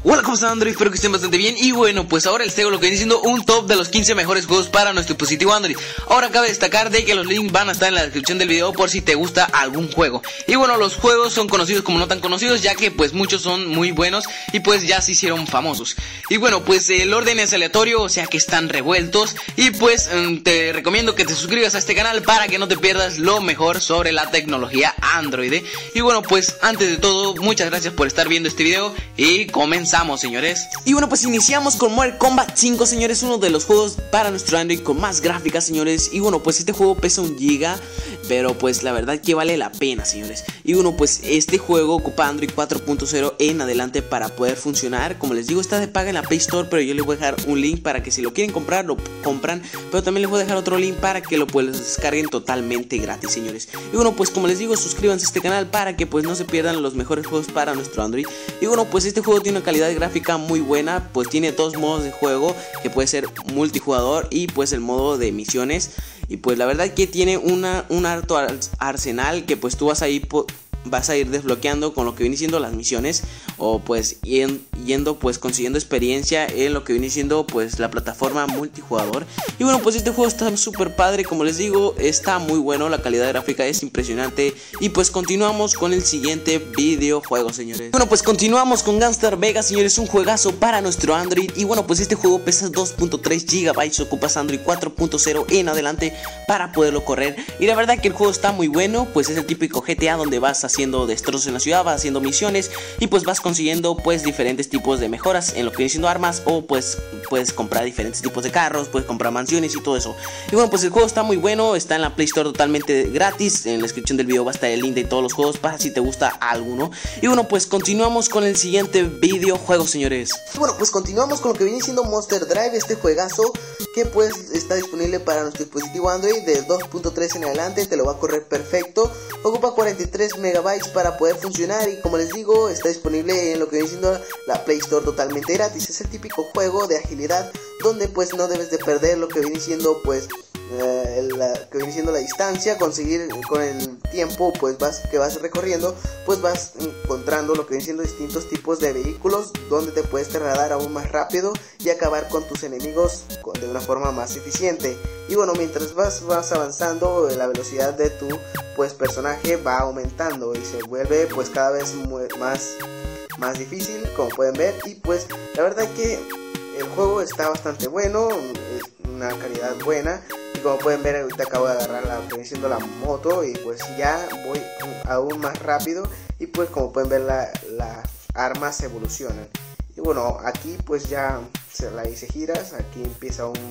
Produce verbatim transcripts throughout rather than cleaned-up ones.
Hola, ¿cómo están Android? Espero que estén bastante bien. Y bueno, pues ahora les traigo lo que viene siendo un top de los quince mejores juegos para nuestro dispositivo Android. Ahora cabe destacar de que los links van a estar en la descripción del video por si te gusta algún juego. Y bueno, los juegos son conocidos como no tan conocidos, ya que pues muchos son muy buenos y pues ya se hicieron famosos. Y bueno, pues el orden es aleatorio, o sea que están revueltos. Y pues te recomiendo que te suscribas a este canal para que no te pierdas lo mejor sobre la tecnología Android, ¿eh? Y bueno, pues antes de todo, muchas gracias por estar viendo este video y comenzamos. Señores. Y bueno, pues iniciamos con Mortal Kombat cinco, señores, uno de los juegos para nuestro Android con más gráficas, señores. Y bueno, pues este juego pesa un giga, pero pues la verdad que vale la pena, señores. Y bueno, pues este juego ocupa Android cuatro punto cero en adelante para poder funcionar. Como les digo, está de paga en la Play Store, pero yo les voy a dejar un link para que si lo quieren comprar, lo compran. Pero también les voy a dejar otro link para que lo pues descarguen totalmente gratis, señores. Y bueno, pues como les digo, suscríbanse a este canal para que pues no se pierdan los mejores juegos para nuestro Android. Y bueno, pues este juego tiene una calidad de gráfica muy buena, pues tiene dos modos de juego, que puede ser multijugador y pues el modo de misiones. Y pues la verdad que tiene una, un harto arsenal que pues tú vas a ir vas a ir desbloqueando con lo que viene siendo las misiones, o pues yendo pues consiguiendo experiencia en lo que viene siendo pues la plataforma multijugador. Y bueno, pues este juego está súper padre, como les digo, está muy bueno, la calidad gráfica es impresionante. Y pues continuamos con el siguiente videojuego, señores. Bueno, pues continuamos con Gangster Vegas, señores, un juegazo para nuestro Android. Y bueno, pues este juego pesa dos punto tres gigabytes, ocupas Android cuatro punto cero en adelante para poderlo correr. Y la verdad que el juego está muy bueno, pues es el típico G T A donde vas a haciendo destrozos en la ciudad, vas haciendo misiones y pues vas consiguiendo pues diferentes tipos de mejoras en lo que viene siendo armas, o pues puedes comprar diferentes tipos de carros, puedes comprar mansiones y todo eso. Y bueno, pues el juego está muy bueno, está en la Play Store totalmente gratis, en la descripción del video va a estar el link de todos los juegos para si te gusta alguno. Y bueno, pues continuamos con el siguiente videojuego, señores. Bueno, pues continuamos con lo que viene siendo Monster Drive, este juegazo que pues está disponible para nuestro dispositivo Android de dos punto tres en adelante, te lo va a correr perfecto, ocupa cuarenta y tres megabytes para poder funcionar y como les digo está disponible en lo que viene siendo la Play Store totalmente gratis. Es el típico juego de agilidad donde pues no debes de perder lo que viene siendo pues eh, la, que viene siendo la distancia, conseguir con el tiempo pues vas que vas recorriendo pues vas encontrando lo que viene siendo distintos tipos de vehículos donde te puedes trasladar aún más rápido y acabar con tus enemigos de una forma más eficiente. Y bueno, mientras vas, vas avanzando, la velocidad de tu pues personaje va aumentando y se vuelve pues cada vez más, más difícil, como pueden ver. Y pues la verdad que el juego está bastante bueno, es una calidad buena. Y como pueden ver, ahorita acabo de agarrar la que viene siendo la moto y pues ya voy aún más rápido. Y pues como pueden ver, la, las armas evolucionan. Y bueno, aquí pues ya se la hice giras, aquí empieza un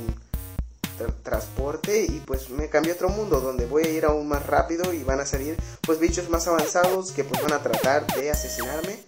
tra transporte y pues me cambié a otro mundo donde voy a ir aún más rápido y van a salir pues bichos más avanzados que pues van a tratar de asesinarme.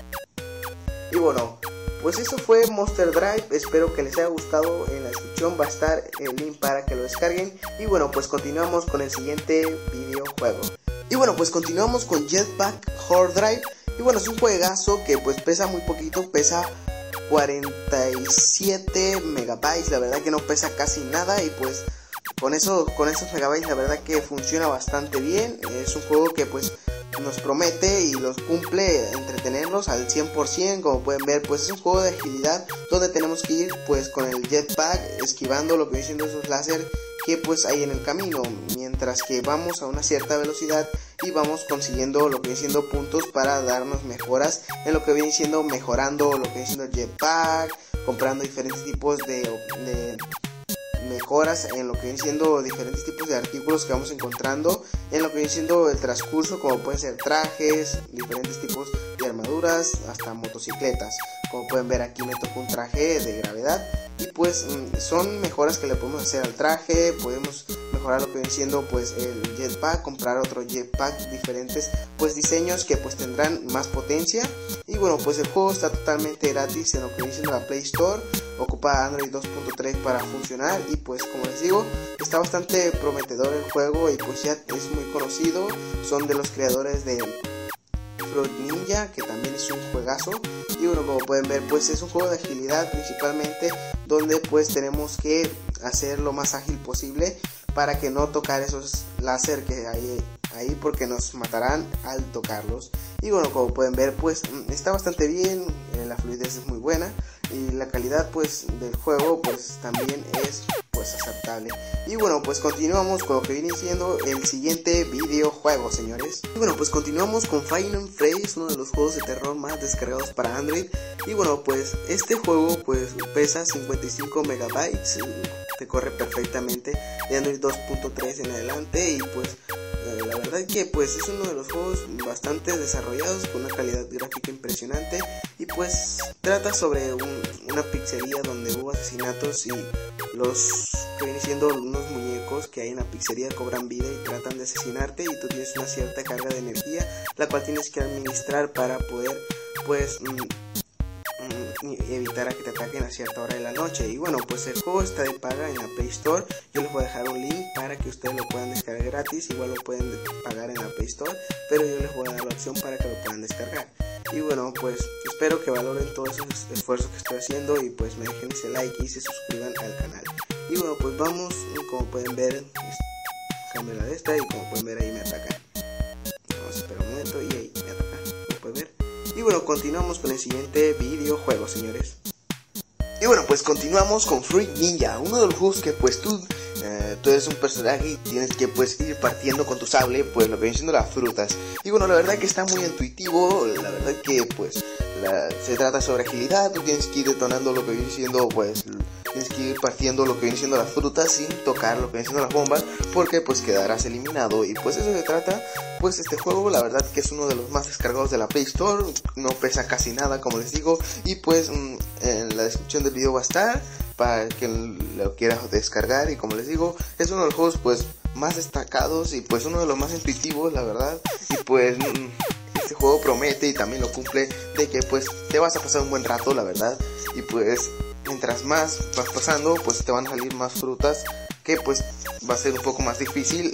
Y bueno, pues eso fue Monster Drive, espero que les haya gustado. En la descripción va a estar el link para que lo descarguen. Y bueno, pues continuamos con el siguiente videojuego. Y bueno, pues continuamos con Jetpack Overdrive. Y bueno, es un juegazo que pues pesa muy poquito, pesa cuarenta y siete megabytes, la verdad que no pesa casi nada. Y pues con eso, con esos megabytes la verdad que funciona bastante bien. Es un juego que pues nos promete y los cumple entretenernos al cien por ciento. Como pueden ver, pues es un juego de agilidad donde tenemos que ir pues con el jetpack esquivando lo que viene siendo esos láser que pues hay en el camino, mientras que vamos a una cierta velocidad y vamos consiguiendo lo que viene siendo puntos para darnos mejoras en lo que viene siendo mejorando lo que viene siendo el jetpack, comprando diferentes tipos de, de mejoras en lo que viene siendo diferentes tipos de artículos que vamos encontrando en lo que viene siendo el transcurso, como pueden ser trajes, diferentes tipos de armaduras, hasta motocicletas. Como pueden ver, aquí me tocó un traje de gravedad y pues son mejoras que le podemos hacer al traje. Podemos mejorar lo que viene siendo pues el jetpack, comprar otro jetpack, diferentes pues diseños que pues tendrán más potencia. Y bueno, pues el juego está totalmente gratis en lo que viene siendo la Play Store, ocupa Android dos punto tres para funcionar. Y pues como les digo, está bastante prometedor el juego y pues ya es muy conocido, son de los creadores de Fruit Ninja, que también es un juegazo. Y bueno, como pueden ver, pues es un juego de agilidad principalmente, donde pues tenemos que hacer lo más ágil posible para que no tocar esos láser que hay ahí, porque nos matarán al tocarlos. Y bueno, como pueden ver, pues está bastante bien, eh, la fluidez es muy buena y la calidad pues del juego pues también es pues aceptable. Y bueno, pues continuamos con lo que viene siendo el siguiente videojuego, señores. Y bueno, pues continuamos con Five Nights at Freddy's, uno de los juegos de terror más descargados para Android. Y bueno, pues este juego pues pesa cincuenta y cinco megabytes, te corre perfectamente de Android dos punto tres en adelante y pues eh, la verdad que pues es uno de los juegos bastante desarrollados con una calidad gráfica impresionante y pues trata sobre un, una pizzería donde hubo asesinatos y los que vienen siendo unos muñecos que hay en la pizzería cobran vida y tratan de asesinarte y tú tienes una cierta carga de energía la cual tienes que administrar para poder pues mm, evitar a que te ataquen a cierta hora de la noche. Y bueno, pues el juego está de paga en la Play Store. Yo les voy a dejar un link para que ustedes lo puedan descargar gratis. Igual lo pueden pagar en la Play Store, pero yo les voy a dar la opción para que lo puedan descargar. Y bueno, pues espero que valoren todos esos esfuerzos que estoy haciendo y pues me dejen ese like y se suscriban al canal. Y bueno, pues vamos, como pueden ver, cambio la de esta y como pueden ver ahí me atacan. Vamos a esperar un momento y ahí me atacan, como pueden ver. Y bueno, continuamos con el siguiente videojuego, señores. Y bueno, pues continuamos con Fruit Ninja, uno de los juegos que pues tú, eh, tú eres un personaje y tienes que pues ir partiendo con tu sable, pues lo que vienen siendo las frutas. Y bueno, la verdad que está muy intuitivo, la verdad que pues la, se trata sobre agilidad, tú tienes que ir detonando lo que viene siendo pues... Tienes que ir partiendo lo que viene siendo las frutas sin tocar lo que viene siendo las bombas, porque pues quedarás eliminado. Y pues eso se trata, pues este juego la verdad que es uno de los más descargados de la Play Store, no pesa casi nada como les digo. Y pues mmm, en la descripción del video va a estar para que lo quieras descargar. Y como les digo, es uno de los juegos pues más destacados y pues uno de los más intuitivos, la verdad. Y pues... Mmm, este juego promete y también lo cumple de que pues te vas a pasar un buen rato, la verdad. Y pues mientras más vas pasando pues te van a salir más frutas que pues va a ser un poco más difícil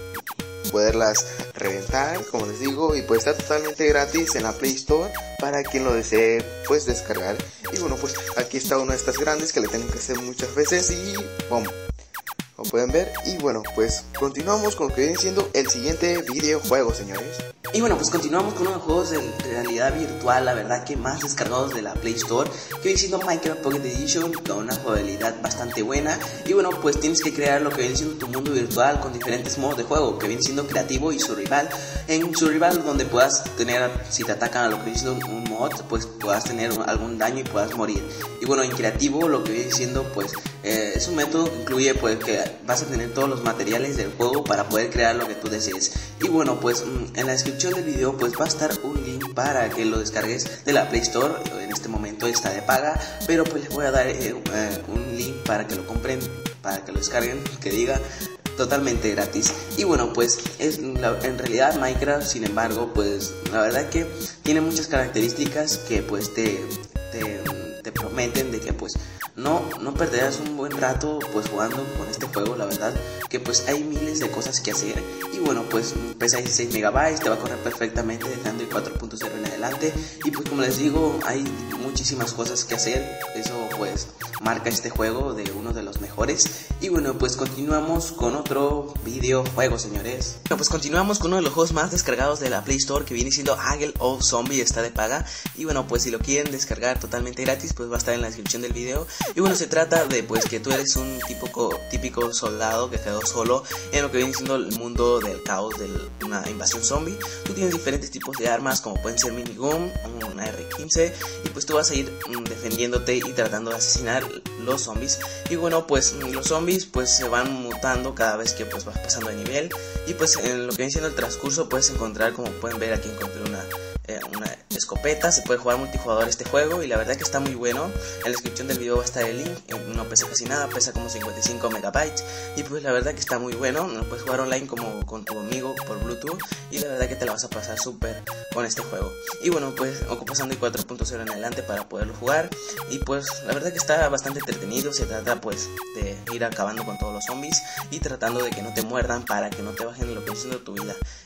poderlas reventar, como les digo. Y pues está totalmente gratis en la Play Store para quien lo desee pues descargar. Y bueno, pues aquí está una de estas grandes que le tienen que hacer muchas veces y ¡bum! Como pueden ver. Y bueno, pues continuamos con lo que viene siendo el siguiente videojuego, señores. Y bueno, pues continuamos con uno de los juegos de realidad virtual, la verdad que más descargados de la Play Store, que viene siendo Minecraft Pocket Edition, con una jugabilidad bastante buena. Y bueno, pues tienes que crear lo que viene siendo tu mundo virtual con diferentes modos de juego, que viene siendo creativo y survival. En survival, donde puedas tener, si te atacan a lo que viene siendo un mod, pues puedas tener algún daño y puedas morir. Y bueno, en creativo, lo que viene siendo, pues eh, es un método que incluye pues que vas a tener todos los materiales del juego para poder crear lo que tú desees. Y bueno, pues en la descripción del video pues va a estar un link para que lo descargues de la Play Store. En este momento está de paga, pero pues les voy a dar eh, un link para que lo compren, para que lo descarguen, que diga totalmente gratis. Y bueno, pues es la, en realidad Minecraft, sin embargo, pues la verdad que tiene muchas características que pues te, te, te prometen de que pues no, no perderás un buen rato pues jugando con este juego. La verdad que pues hay miles de cosas que hacer. Y bueno, pues pesa dieciséis megabytes, te va a correr perfectamente dejando el cuatro punto cero en adelante. Y pues como les digo, hay muchísimas cosas que hacer. Eso pues marca este juego de uno de los mejores. Y bueno, pues continuamos con otro videojuego, señores. Bueno, pues continuamos con uno de los juegos más descargados de la Play Store, que viene siendo Haggle of Zombie, está de paga. Y bueno, pues si lo quieren descargar totalmente gratis, pues va a estar en la descripción del video. Y bueno, se trata de pues que tú eres un típico, típico soldado que quedó solo en lo que viene siendo el mundo del caos de una invasión zombie. Tú tienes diferentes tipos de armas, como pueden ser minigun, una R quince, y pues tú vas a ir mm, defendiéndote y tratando de asesinar los zombies. Y bueno, pues los zombies pues se van mutando cada vez que pues vas pasando de nivel. Y pues en lo que viene siendo el transcurso puedes encontrar, como pueden ver aquí encontré una Eh, una escopeta. Se puede jugar multijugador este juego y la verdad que está muy bueno. En la descripción del video va a estar el link. No pesa casi nada, pesa como cincuenta y cinco megabytes y pues la verdad que está muy bueno. Lo puedes jugar online como con tu amigo por Bluetooth y la verdad que te la vas a pasar súper con este juego. Y bueno, pues ocupas Android cuatro punto cero en adelante para poderlo jugar y pues la verdad que está bastante entretenido. Se trata pues de ir acabando con todos los zombies y tratando de que no te muerdan para que no te bajen lo que es siendo tu vida.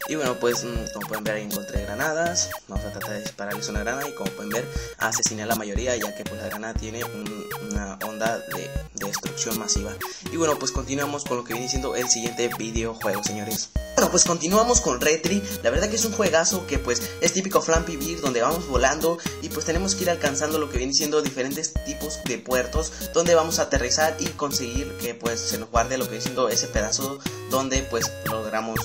Y bueno, pues como pueden ver ahí encontré granadas. Vamos a tratar de dispararles una granada y como pueden ver asesiné a la mayoría, ya que pues la granada tiene un, una onda de, de destrucción masiva. Y bueno, pues continuamos con lo que viene siendo el siguiente videojuego, señores. Bueno, pues continuamos con Retry. La verdad que es un juegazo que pues es típico Flappy Bird, donde vamos volando y pues tenemos que ir alcanzando lo que viene siendo diferentes tipos de puertos, donde vamos a aterrizar y conseguir que pues se nos guarde lo que viene siendo ese pedazo donde pues logramos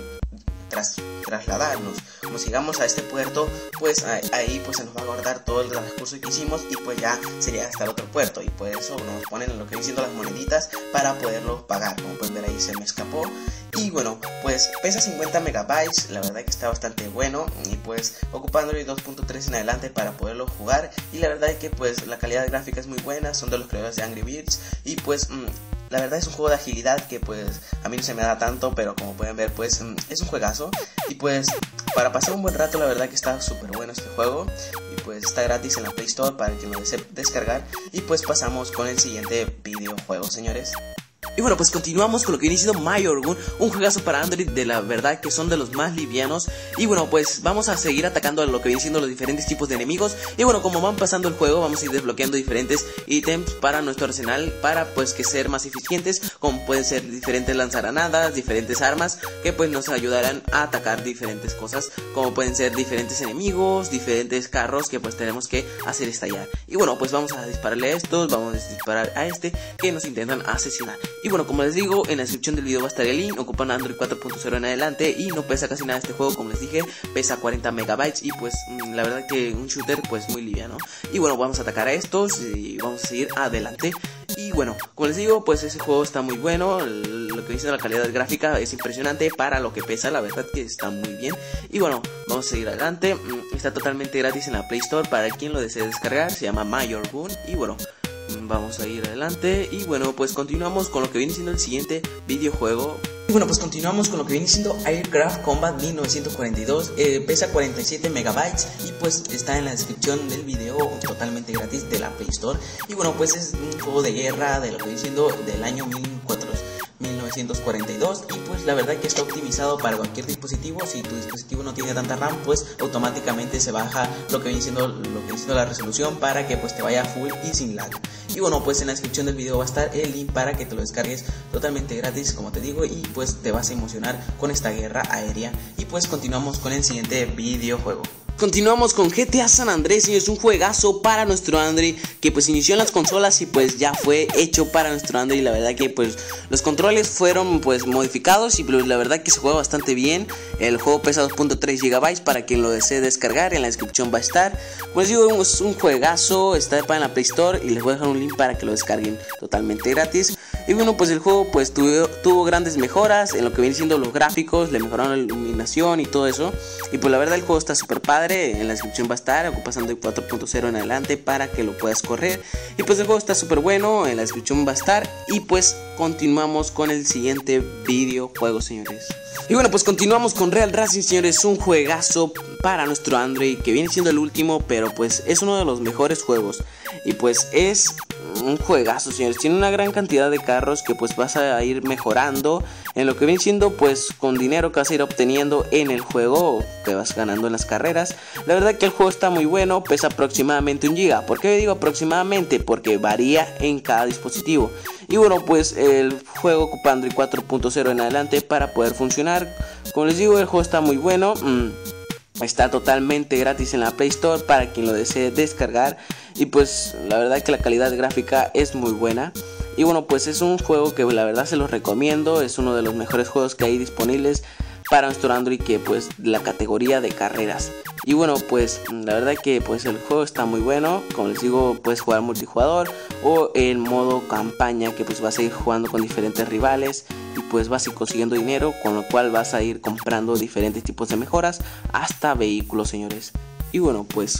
mmm, tras, trasladarnos. Como llegamos a este puerto, pues ahí pues se nos va a guardar todo el recurso que hicimos y pues ya sería hasta el otro puerto, y por eso nos ponen lo que viene siendo las moneditas para poderlo pagar. Como pueden ver ahí se me escapó. Y bueno, pues pesa cincuenta megabytes, la verdad que está bastante bueno, y pues ocupa Android dos punto tres en adelante para poderlo jugar, y la verdad es que pues la calidad gráfica es muy buena, son de los creadores de Angry Birds, y pues mmm, la verdad es un juego de agilidad que pues a mí no se me da tanto, pero como pueden ver pues mmm, es un juegazo, y pues para pasar un buen rato la verdad que está súper bueno este juego, y pues está gratis en la Play Store para quien lo desee descargar. Y pues pasamos con el siguiente videojuego, señores. Y bueno, pues continuamos con lo que viene siendo Major Gun, un juegazo para Android de la verdad que son de los más livianos. Y bueno, pues vamos a seguir atacando a lo que viene siendo los diferentes tipos de enemigos. Y bueno, como van pasando el juego, vamos a ir desbloqueando diferentes ítems para nuestro arsenal, para pues que ser más eficientes, como pueden ser diferentes lanzagranadas, diferentes armas que pues nos ayudarán a atacar diferentes cosas, como pueden ser diferentes enemigos, diferentes carros que pues tenemos que hacer estallar. Y bueno, pues vamos a dispararle a estos, vamos a disparar a este que nos intentan asesinar. Y bueno, como les digo, en la descripción del video va a estar el link. Ocupan Android cuatro punto cero en adelante y no pesa casi nada este juego, como les dije, pesa cuarenta megabytes y pues la verdad que un shooter pues muy liviano. Y bueno, vamos a atacar a estos y vamos a seguir adelante. Y bueno, como les digo, pues ese juego está muy bueno, lo que dice la calidad gráfica es impresionante para lo que pesa, la verdad que está muy bien. Y bueno, vamos a seguir adelante, está totalmente gratis en la Play Store para quien lo desee descargar, se llama Major Gun. Y bueno, vamos a ir adelante y bueno, pues continuamos con lo que viene siendo el siguiente videojuego. Y bueno, pues continuamos con lo que viene siendo Aircraft Combat mil novecientos cuarenta y dos, eh, pesa cuarenta y siete megabytes y pues está en la descripción del video, totalmente gratis de la Play Store. Y bueno, pues es un juego de guerra de lo que viene siendo del año mil novecientos cuarenta y dos, y pues la verdad que está optimizado para cualquier dispositivo. Si tu dispositivo no tiene tanta RAM, pues automáticamente se baja lo que viene siendo, lo que viene siendo la resolución para que pues te vaya full y sin lag. Y bueno, pues en la descripción del video va a estar el link para que te lo descargues totalmente gratis, como te digo, y pues te vas a emocionar con esta guerra aérea. Y pues continuamos con el siguiente videojuego. Continuamos con G T A San Andrés, y es un juegazo para nuestro Android que pues inició en las consolas y pues ya fue hecho para nuestro Android. La verdad que pues los controles fueron pues modificados y pues la verdad que se juega bastante bien. El juego pesa dos punto tres gigabytes para quien lo desee descargar, en la descripción va a estar. Pues digo, es un juegazo, está para en la Play Store y les voy a dejar un link para que lo descarguen totalmente gratis. Y bueno, pues el juego pues tuvo, tuvo grandes mejoras en lo que viene siendo los gráficos, le mejoraron la iluminación y todo eso. Y pues la verdad el juego está súper padre. En la descripción va a estar, ocupas Android cuatro punto cero en adelante para que lo puedas correr. Y pues el juego está súper bueno, en la descripción va a estar. Y pues continuamos con el siguiente videojuego, señores. Y bueno, pues continuamos con Real Racing, señores, un juegazo para nuestro Android que viene siendo el último, pero pues es uno de los mejores juegos. Y pues es un juegazo, señores, tiene una gran cantidad de carros que pues vas a ir mejorando en lo que viene siendo pues con dinero que vas a ir obteniendo en el juego, que vas ganando en las carreras. La verdad que el juego está muy bueno, pesa aproximadamente un giga. ¿Por qué digo aproximadamente? Porque varía en cada dispositivo. Y bueno, pues el juego ocupa Android cuatro punto cero en adelante para poder funcionar. Como les digo, el juego está muy bueno. Mm, está totalmente gratis en la Play Store para quien lo desee descargar. Y pues la verdad que la calidad gráfica es muy buena. Y bueno, pues es un juego que la verdad se los recomiendo. Es uno de los mejores juegos que hay disponibles para nuestro Android, que pues la categoría de carreras. Y bueno, pues la verdad que pues el juego está muy bueno. Como les digo, puedes jugar multijugador o en modo campaña, que pues vas a ir jugando con diferentes rivales y pues vas a ir consiguiendo dinero, con lo cual vas a ir comprando diferentes tipos de mejoras hasta vehículos, señores. Y bueno, pues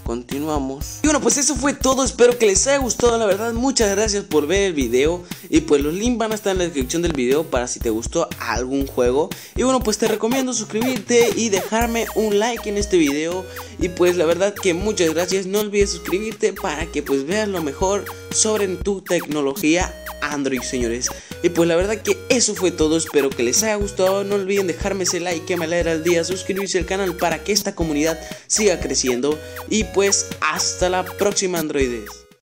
continuamos. Y bueno, pues eso fue todo, espero que les haya gustado, la verdad, muchas gracias por ver el video. Y pues los links van a estar en la descripción del video para si te gustó algún juego. Y bueno, pues te recomiendo suscribirte y dejarme un like en este video. Y pues la verdad que muchas gracias, no olvides suscribirte para que pues veas lo mejor sobre tu tecnología Android, señores. Y pues la verdad que eso fue todo, espero que les haya gustado, no olviden dejarme ese like que me alegra el día, suscribirse al canal para que esta comunidad siga creciendo. Y pues hasta la próxima, androides.